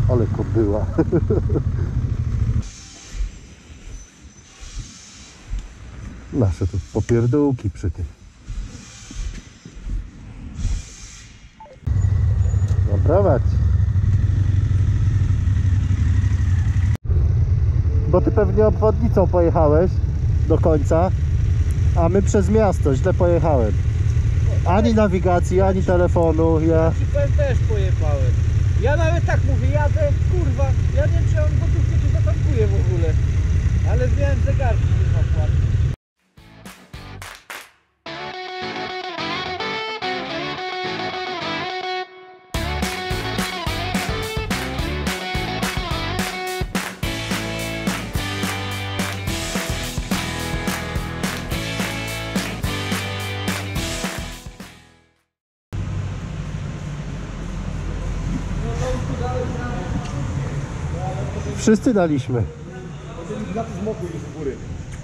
Ale kobyła. Nasze tu popierdółki przy tym. Naprawiać. Bo ty pewnie obwodnicą pojechałeś do końca, a my przez miasto źle pojechałem. Ani nawigacji, ani telefonu. Ja też pojechałem. Ja nawet tak mówię, jadę, kurwa, ja nie wiem, czy ja mam gotówkę, czy zatankuję w ogóle. Ale miałem zegarki, kurwa, płatne. wszyscy daliśmy. Na to zmokły już w góry.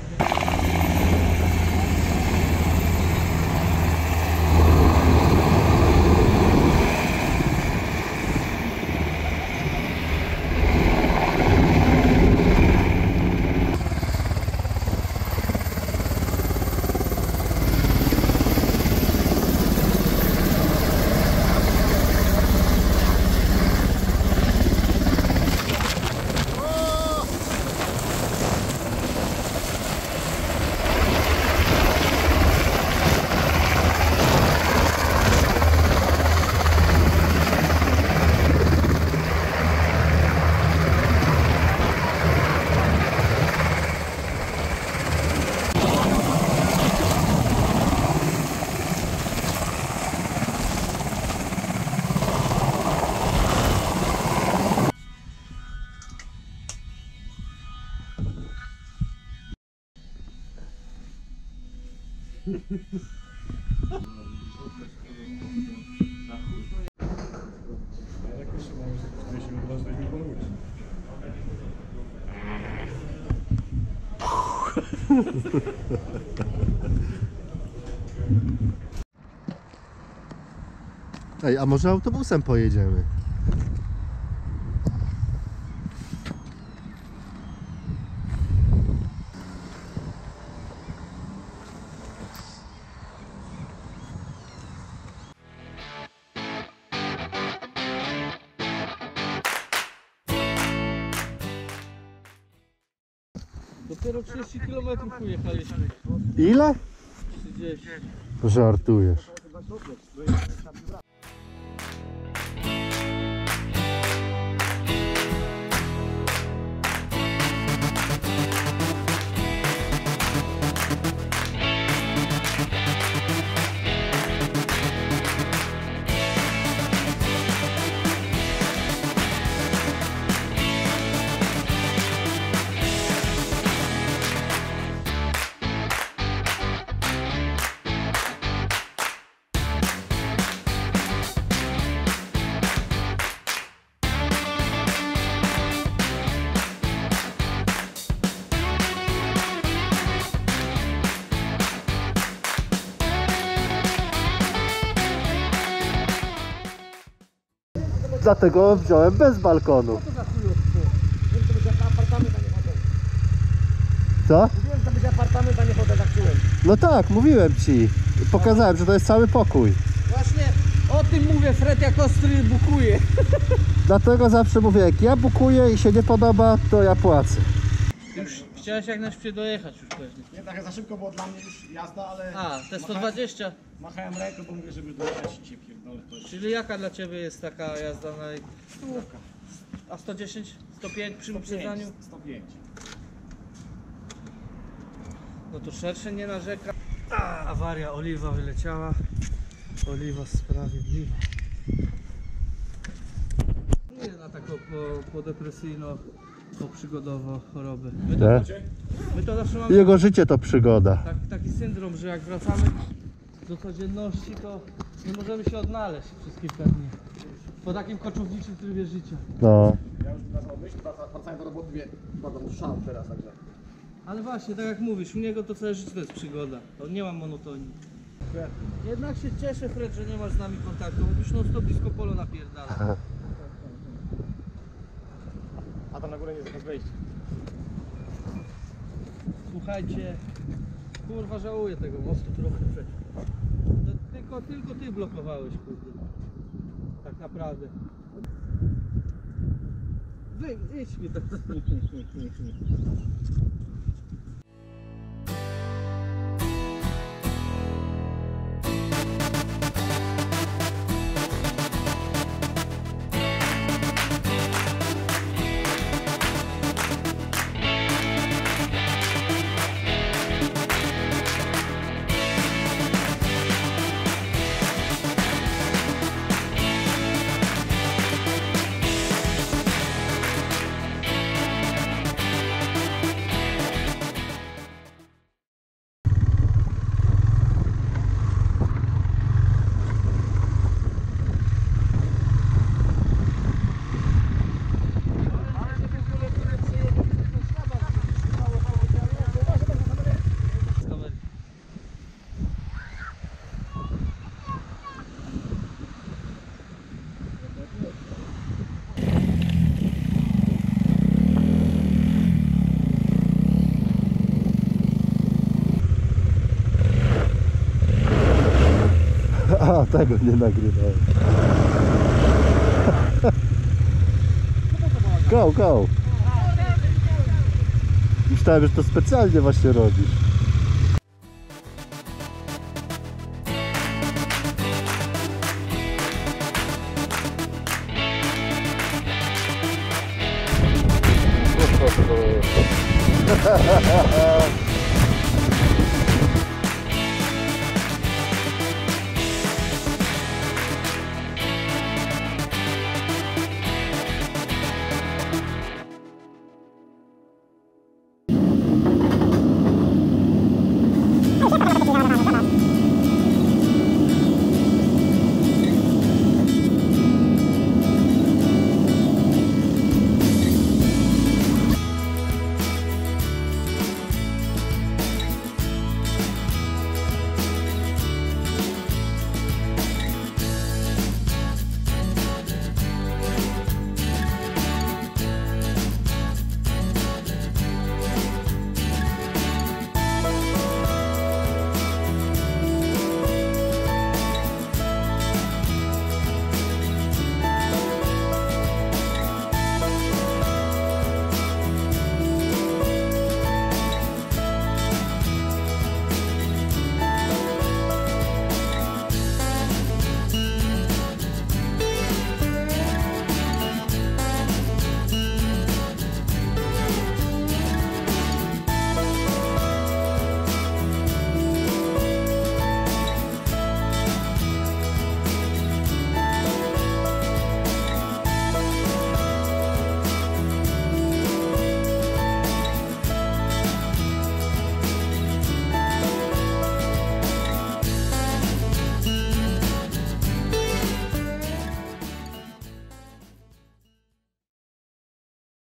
Ej, a może autobusem pojedziemy? Dopiero 30 km pojechaliśmy. Ile? 30. Żartujesz. Dlatego wziąłem bez balkonu. Co? Mówiłem, że to będzie apartament, a nie hotel, tak czułem. No tak, mówiłem ci. Pokazałem, że to jest cały pokój. Właśnie o tym mówię, Fred jak ostry bukuje. Dlatego zawsze mówię, jak ja bukuję i się nie podoba, to ja płacę. Już chciałeś jak najszybciej dojechać już pewnie. Nie, trochę za szybko było dla mnie już jazda, ale... A, te 120. Machałem ręką, bo mówię, żeby dojechać i się pierdolę. Czyli jaka dla Ciebie jest taka jazda na... Stówka. A 110? 105 przy uprzedzaniu? 105. No to szersze nie narzeka. Awaria, oliwa wyleciała. Oliwa sprawiedliwa. Nie na taką podepresyjno, poprzygodowo chorobę. My to zawsze mamy Jego życie to przygoda. taki syndrom, że jak wracamy do codzienności, to nie możemy się odnaleźć przez kilka dni. Po takim koczowniczym trybie życia. No. Ja już wracam myśl, wracałem do roboty, wkładam szał teraz, także... Ale właśnie, tak jak mówisz, u niego to całe życie to jest przygoda. To nie ma monotonii. Jednak się cieszę, Fred, że nie masz z nami kontaktu, bo byś non stop blisko polo napierdala. A tam na górę nie jest zakaz wejścia. Słuchajcie, kurwa żałuję tego mostu trochę. No, tylko ty blokowałeś, kurde. Tak naprawdę. Idź mi to. A, tego nie nagrywałem. Go, go! Myślałem, że to specjalnie właśnie robisz.